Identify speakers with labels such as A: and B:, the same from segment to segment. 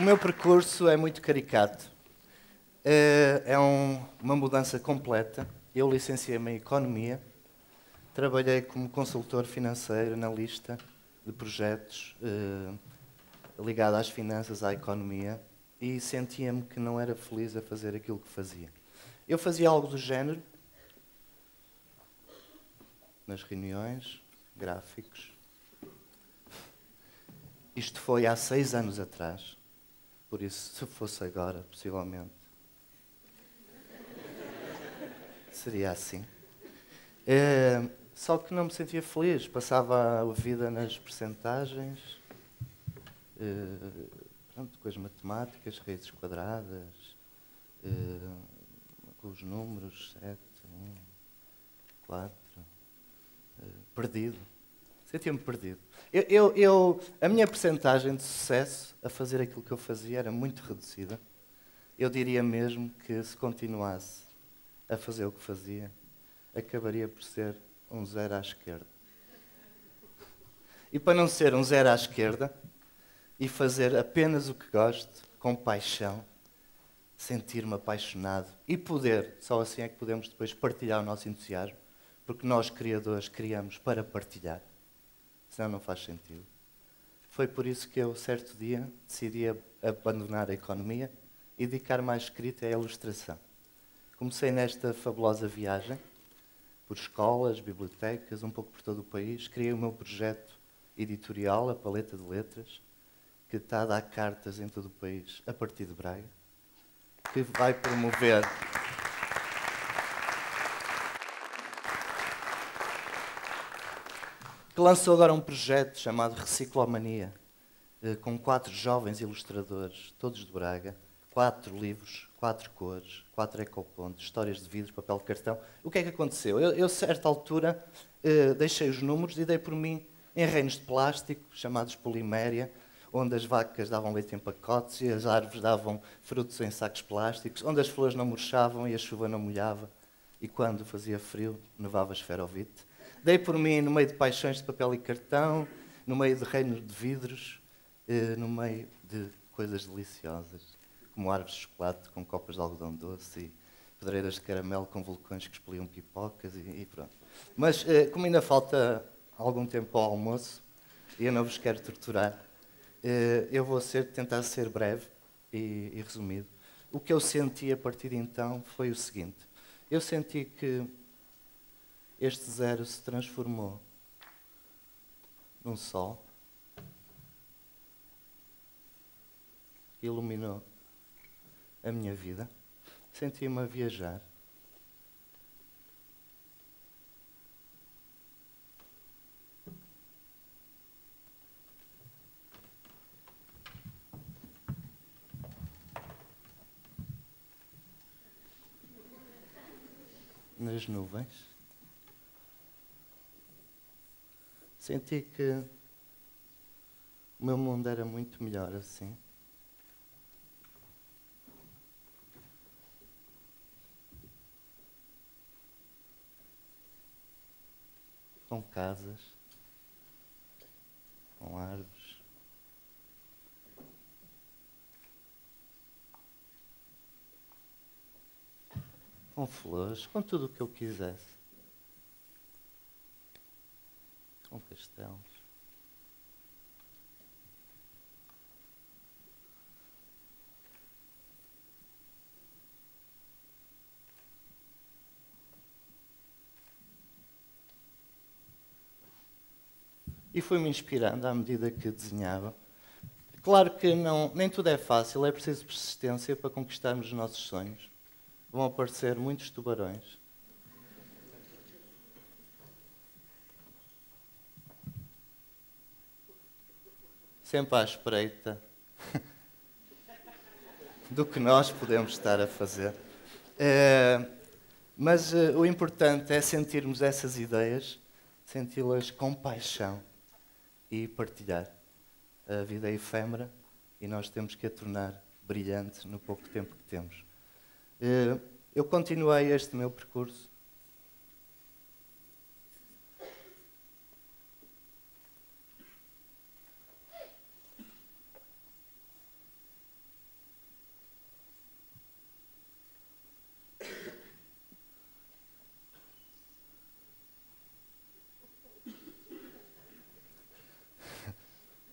A: meu percurso é muito caricato. Uma mudança completa. Eu licenciei-me em Economia, trabalhei como consultor financeiro, analista de projetos ligado às finanças, à economia, e sentia-me que não era feliz a fazer aquilo que fazia. Eu fazia algo do género, nas reuniões, gráficos. Isto foi há 6 anos atrás, por isso, se fosse agora, possivelmente, seria assim. Só que não me sentia feliz, passava a vida nas percentagens, com as matemáticas, raízes quadradas, com os números, 7, 1, 4, perdido. Sentia-me perdido. A minha percentagem de sucesso a fazer aquilo que eu fazia era muito reduzida. Eu diria mesmo que se continuasse a fazer o que fazia, acabaria por ser um 0 à esquerda. E para não ser um 0 à esquerda e fazer apenas o que gosto, com paixão, sentir-me apaixonado e poder, só assim é que podemos depois partilhar o nosso entusiasmo, porque nós, criadores, criamos para partilhar. Senão não faz sentido. Foi por isso que eu, certo dia, decidi abandonar a economia e dedicar mais escrita à ilustração. Comecei nesta fabulosa viagem, por escolas, bibliotecas, um pouco por todo o país. Criei o meu projeto editorial, a Paleta de Letras, que está a dar cartas em todo o país, a partir de Braga, que vai promover... que lançou agora um projeto chamado Reciclomania, com 4 jovens ilustradores, todos de Braga, 4 livros, 4 cores, 4 ecopontos, histórias de vidro, papel de cartão. O que é que aconteceu? Eu a certa altura, deixei os números e dei por mim em reinos de plástico, chamados poliméria, onde as vacas davam leite em pacotes e as árvores davam frutos em sacos plásticos, onde as flores não murchavam e a chuva não molhava, e quando fazia frio, nevava esferovite. Dei por mim no meio de paixões de papel e cartão, no meio de reinos de vidros, no meio de coisas deliciosas, como árvores de chocolate com copas de algodão doce e pedreiras de caramelo com vulcões que expeliam pipocas e pronto. Mas como ainda falta algum tempo ao almoço e eu não vos quero torturar, eu vou tentar ser breve e resumido. O que eu senti a partir de então foi o seguinte. Eu senti que este 0 se transformou num sol, iluminou a minha vida, senti-me a viajar. Nas nuvens. Senti que o meu mundo era muito melhor assim. Com casas, com árvores, com flores, com tudo o que eu quisesse. Com castelos. E fui-me inspirando à medida que desenhava. Claro que nem tudo é fácil, é preciso persistência para conquistarmos os nossos sonhos. Vão aparecer muitos tubarões. Sempre à espreita do que nós podemos estar a fazer. Mas o importante é sentirmos essas ideias, senti-las com paixão e partilhar. A vida é efêmera e nós temos que a tornar brilhante no pouco tempo que temos. Eu continuei este meu percurso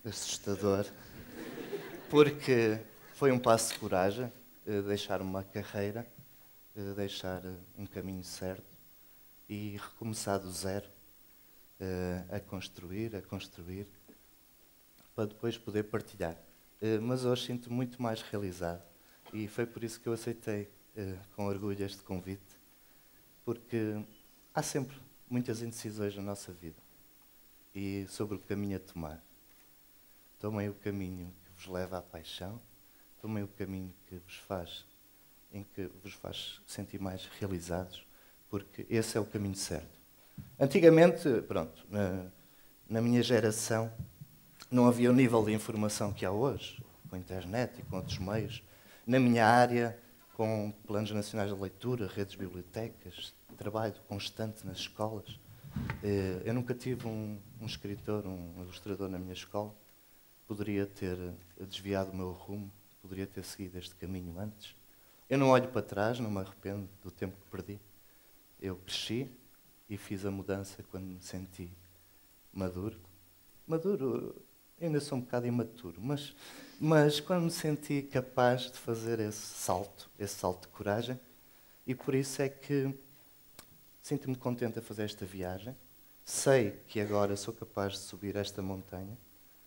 A: assustador, porque foi um passo de coragem, deixar uma carreira, deixar um caminho certo e recomeçar do zero, a construir, para depois poder partilhar. Mas hoje sinto muito mais realizado e foi por isso que eu aceitei com orgulho este convite, porque há sempre muitas indecisões na nossa vida e sobre o caminho a tomar. Tomem o caminho que vos leva à paixão, tomem o caminho em que vos faz sentir mais realizados, porque esse é o caminho certo. Antigamente, pronto, na minha geração, não havia o nível de informação que há hoje, com a internet e com outros meios. Na minha área, com planos nacionais de leitura, redes de bibliotecas, trabalho constante nas escolas. Eu nunca tive um escritor, um ilustrador na minha escola. Poderia ter desviado o meu rumo, poderia ter seguido este caminho antes. Eu não olho para trás, não me arrependo do tempo que perdi. Eu cresci e fiz a mudança quando me senti maduro. Maduro, ainda sou um bocado imaturo, mas quando me senti capaz de fazer esse salto de coragem, e por isso é que sinto-me contente a fazer esta viagem. Sei que agora sou capaz de subir esta montanha.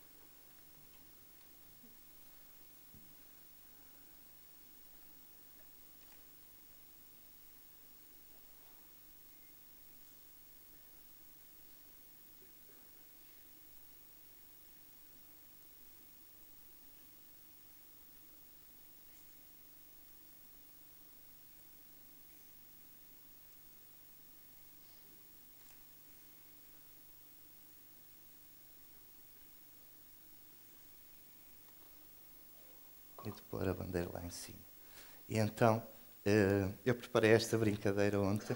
A: E de pôr a bandeira lá em cima. E então, eu preparei esta brincadeira ontem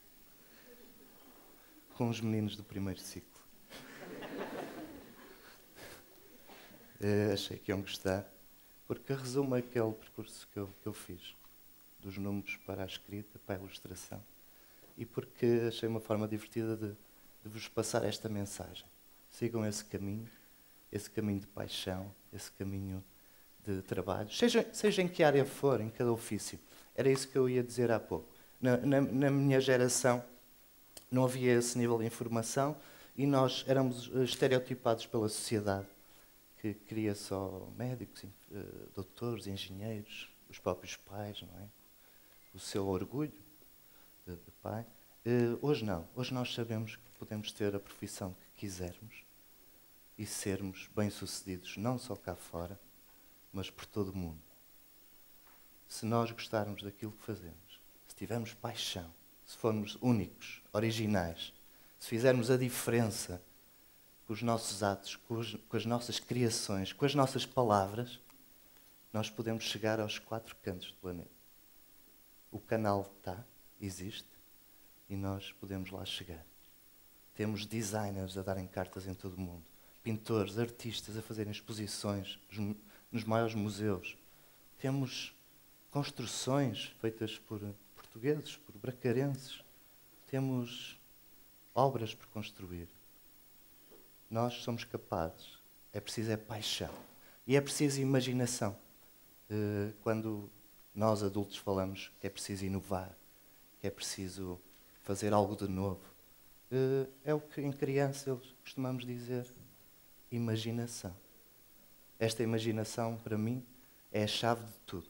A: com os meninos do primeiro ciclo. Achei que iam gostar, porque resume aquele percurso que eu fiz, dos números para a escrita, para a ilustração, e porque achei uma forma divertida de vos passar esta mensagem. Sigam esse caminho de paixão, esse caminho de trabalho, seja em que área for, em cada ofício. Era isso que eu ia dizer há pouco. Na minha geração não havia esse nível de informação e nós éramos estereotipados pela sociedade, que queria só médicos, doutores, engenheiros, os próprios pais, não é? O seu orgulho de pai. Hoje não. Hoje nós sabemos que podemos ter a profissão que quisermos e sermos bem-sucedidos, não só cá fora, mas por todo o mundo. Se nós gostarmos daquilo que fazemos, se tivermos paixão, se formos únicos, originais, se fizermos a diferença com os nossos atos, com as nossas criações, com as nossas palavras, nós podemos chegar aos 4 cantos do planeta. O canal existe, e nós podemos lá chegar. Temos designers a darem cartas em todo o mundo, pintores, artistas a fazerem exposições nos maiores museus. Temos construções feitas por portugueses, por bracarenses. Temos obras por construir. Nós somos capazes. É preciso paixão. E é preciso imaginação. Quando nós adultos falamos que é preciso inovar, que é preciso fazer algo de novo, é o que em criança eles costumamos dizer, imaginação. Esta imaginação, para mim, é a chave de tudo.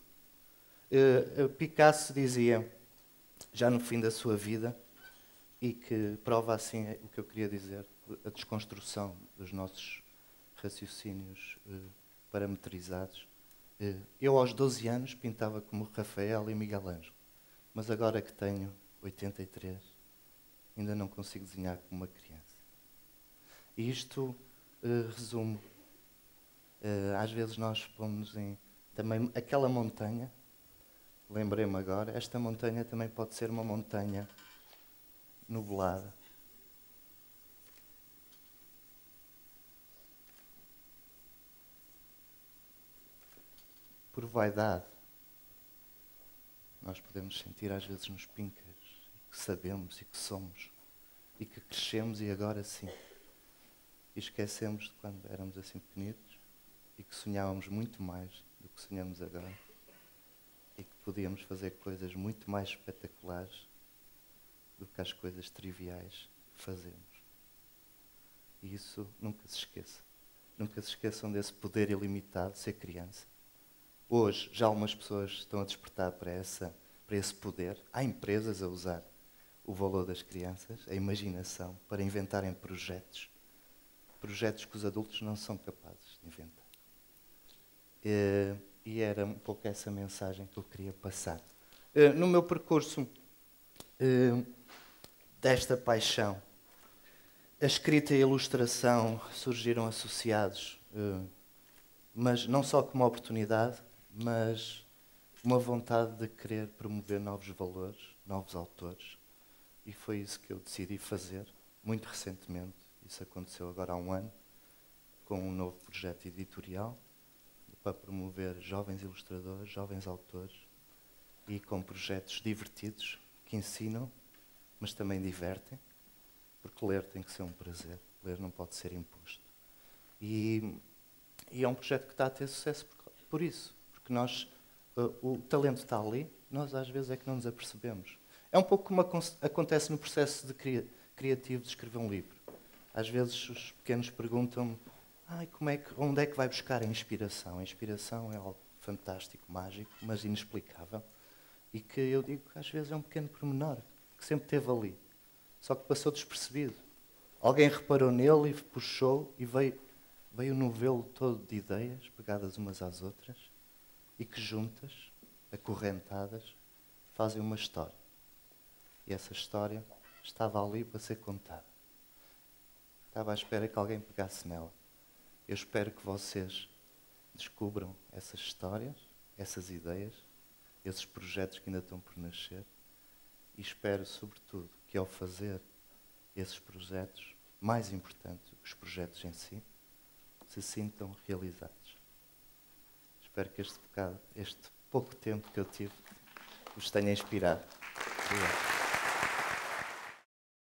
A: Picasso dizia, já no fim da sua vida, e que prova assim o que eu queria dizer, a desconstrução dos nossos raciocínios parametrizados. Eu, aos 12 anos, pintava como Rafael e Miguel Ângelo, mas agora que tenho 83, ainda não consigo desenhar como uma criança. E isto resume. Às vezes nós pomos em também aquela montanha, lembrei-me agora, esta montanha também pode ser uma montanha nublada. Por vaidade. Nós podemos sentir às vezes nos píncaros que sabemos e que somos e que crescemos e agora sim. e esquecemos de quando éramos assim pequenitos e que sonhávamos muito mais do que sonhamos agora e que podíamos fazer coisas muito mais espetaculares do que as coisas triviais que fazemos. E isso nunca se esqueça. Nunca se esqueçam desse poder ilimitado de ser criança. Hoje já algumas pessoas estão a despertar para esse poder. Há empresas a usar o valor das crianças, a imaginação, para inventarem projetos que os adultos não são capazes de inventar. E era um pouco essa mensagem que eu queria passar. No meu percurso desta paixão, a escrita e a ilustração surgiram associados, mas não só como uma oportunidade, mas uma vontade de querer promover novos valores, novos autores. E foi isso que eu decidi fazer, muito recentemente. Isso aconteceu agora há um ano, com um novo projeto editorial para promover jovens ilustradores, jovens autores e com projetos divertidos que ensinam, mas também divertem, porque ler tem que ser um prazer, ler não pode ser imposto. E é um projeto que está a ter sucesso por isso, porque o talento está ali, nós às vezes é que não nos apercebemos. É um pouco como acontece no processo criativo de escrever um livro. Às vezes os pequenos perguntam-me onde é que vai buscar a inspiração? A inspiração é algo fantástico, mágico, mas inexplicável. E que eu digo que às vezes é um pequeno pormenor, que sempre esteve ali, só que passou despercebido. Alguém reparou nele e puxou e veio um novelo todo de ideias, pegadas umas às outras, e que juntas, acorrentadas, fazem uma história. E essa história estava ali para ser contada. Estava à espera que alguém pegasse nela. Eu espero que vocês descubram essas histórias, essas ideias, esses projetos que ainda estão por nascer, e espero, sobretudo, que ao fazer esses projetos, mais importante do que os projetos em si, se sintam realizados. Espero que este pouco tempo que eu tive vos tenha inspirado. Obrigado.